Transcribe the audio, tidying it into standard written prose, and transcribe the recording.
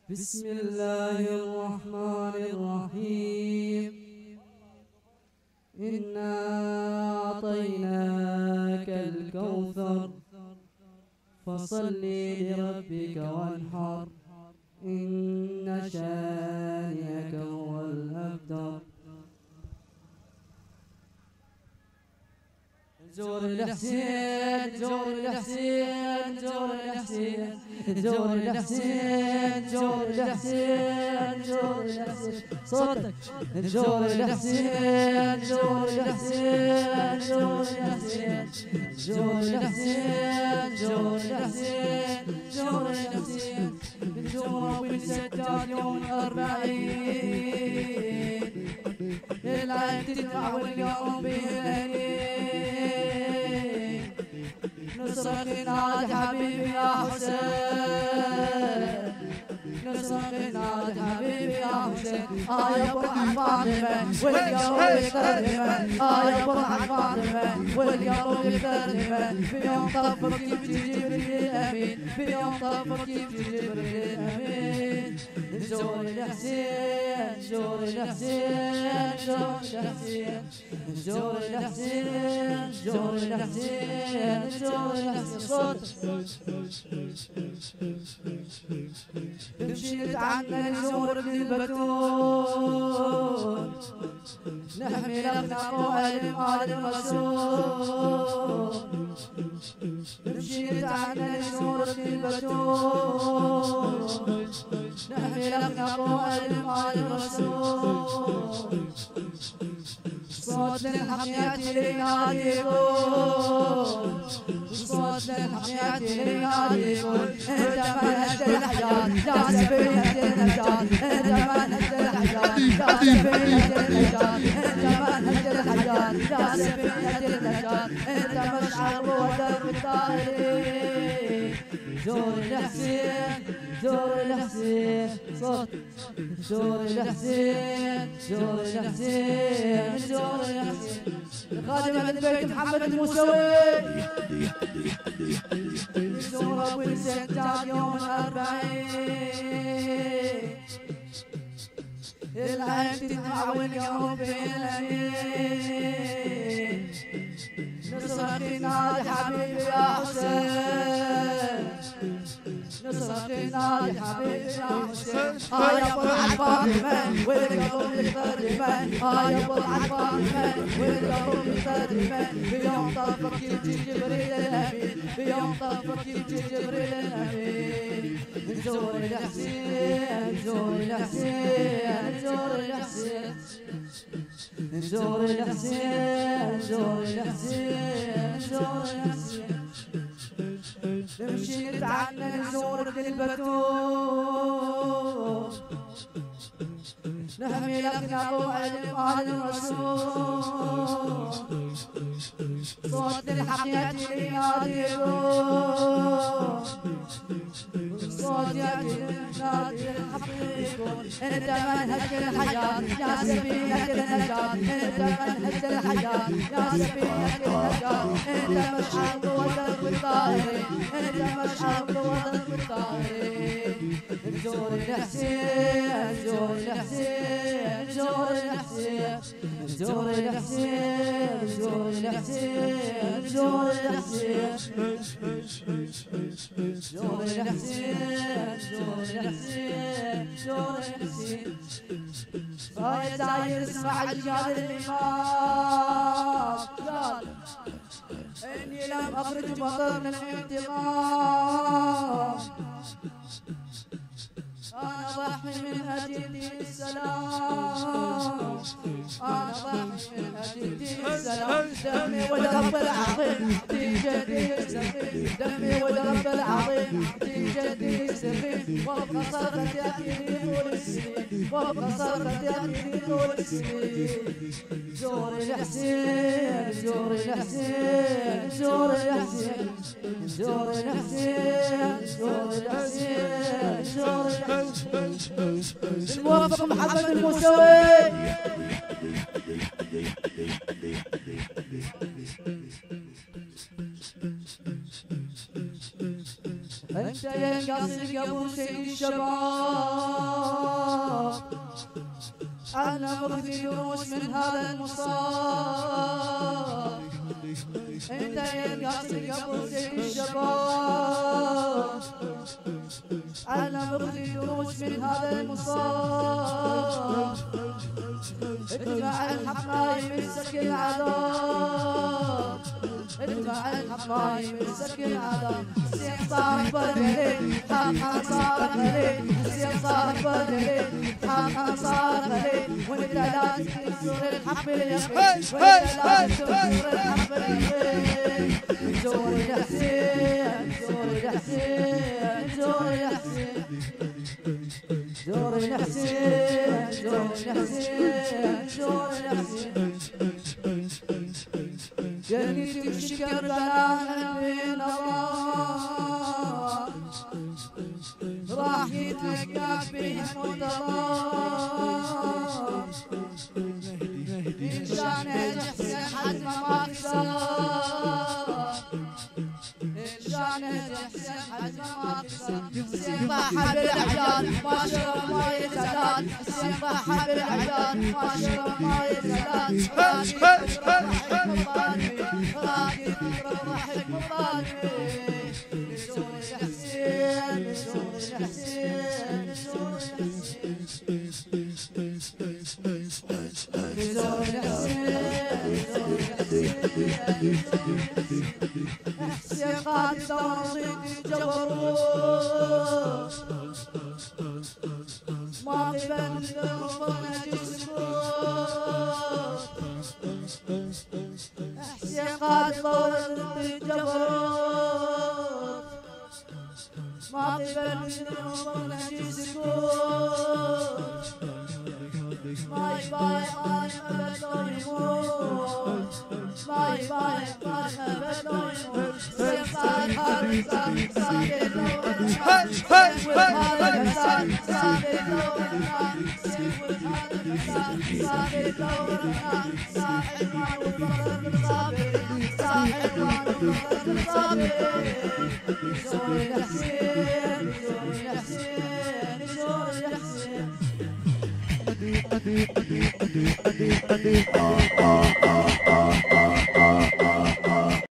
بسم الله الرحمن الرحيم. إنا أعطيناك الكوثر فصل لربك وانحر إن شانئك هو الأبتر. زور الحسين زور الحسين زور الحسين زور الحسين زور الحسين زور الحسين صوتك زور الحسين زور الحسين زور الحسين زور الحسين زور الحسين زور الحسين زور والسداد يوم 40 العين تدفع واليوم بيهني نصرك نادي حبيبي يا حسين نصرك نادي حبيبي يا حسين يا فرحة فاطمة واليوم يكرمه يا فرحة فاطمة واليوم يكرمه في يوم طفك يبكي جبريل الأمين في يوم طفك يبكي جبريل الأمين زور الحسين زور الحسين زور الحسين زور الحسين زور الحسين زور الحسين صوت نمشي نتعنى نزور البتول نحمي الأخلاق وألم آل الرسول نمشي نتعنى نزور البتول نحمي الأخلاق وألم آل الرسول صوت الحق يأتي ليناديكم صوت الحق يأتي ليناديكم انت منهج الحياة يا سفينة النجاة انت منهج الحياة يا سفينة النجاة انت منهج الحياة يا سفينة النجاة انت مشعل ودرب الطائرين زور الحسين زور الحسين صوت زور الحسين زور الحسين زور الحسين خادم من بيت محمد الموسوي زور ابو السجاد يوم 40 العين تدمع واليوم بالعين نصرك نادي حبيبي يا حسين نصرك نادي حبيبي يا حسين يا فرحة فاطمة والقلب يكرمه يا فرحة فاطمة والقلب يكرمه في يوم طفك يجي جبريل الأمين في يوم طفك يجي جبريل الأمين زور الحسين زور الحسين زور الحسين زور الحسين زور الحسين زور الحسين نمشي نتعنى نزور البتول نحمي الأخلاق وألم آل الرسول صوت الحق يأتي ليناديكم صوت يأتي لينادي الحق يكون انت منهج الحياة يا سفينة النجاة انت منهج الحياة يا سفينة النجاة انت مشعل ودرب الطائرين انت مشعل ودرب الطائرين زور الحسين زور الحسين زور الحسين زور الحسين زور الحسين زور الحسين زور الحسين زور الحسين زور الحسين صاير داير اسمع اجيال الامام قال اني لم اخرج بطل من الانتقام أنا ضحي من أجل دين السلام أنا ضحي من أجل دين السلام دمي والرب العظيم دين جدي السخيف دمي والرب العظيم دين جدي السخيف وابقى صرخة يأتيني طول السنين وابقى صرخة يأتيني طول السنين زور الحسين زور الحسين زور الحسين زور الحسين زور الحسين زور الحسين الموفق محمد الموسوي انت يا قاصد يا ابو سيد الشباب أنا مغني دروس من هذا المصاب انت يا قاصد قبل زي الشباب أنا مغني دروس من هذا المصاب ادفع الحق نايم يمسك العذاب ادفع الحق نايم يمسك العذاب السيف صار بدلي حقا صار غلي السيف صار بدلي حقا صار غلي وانت لا تكسر الحق باليقين وانت لا تكسر الحق باليقين زور الحسين زور الحسين زور الحسين زور الحسين زور الحسين زور الحسين جاني تمشي كربلاء بين الله راح يتلقى بهم وضرار إن شان الحسين حد ما كسر إن شان الحسين حد ما كسر السيف حب العجال ما شرب ما يزلال السيف حب العجال ما شرب ما يزلال راقي فكرة ضحك مطالبي لزور الحسين لزور الحسين لزور الحسين لزور الحسين حسين قاد توصيد جبروت ما قبل ذنوبنا جسكوت حسين قاد توصيد جبروت ما قبل ذنوبنا جسكوت ماي باي ماي أبد لو يموت ماي باي ماي أبد لو يموت سيبقى الحرسان سابق لو الحان سيبقى الحرسان سابق لو الحان سيبقى الحرسان سابق لو الحان صاحب ما وفرد الصابر صاحب ما وفرد الصابر زور الحسين زور الحسين زور الحسين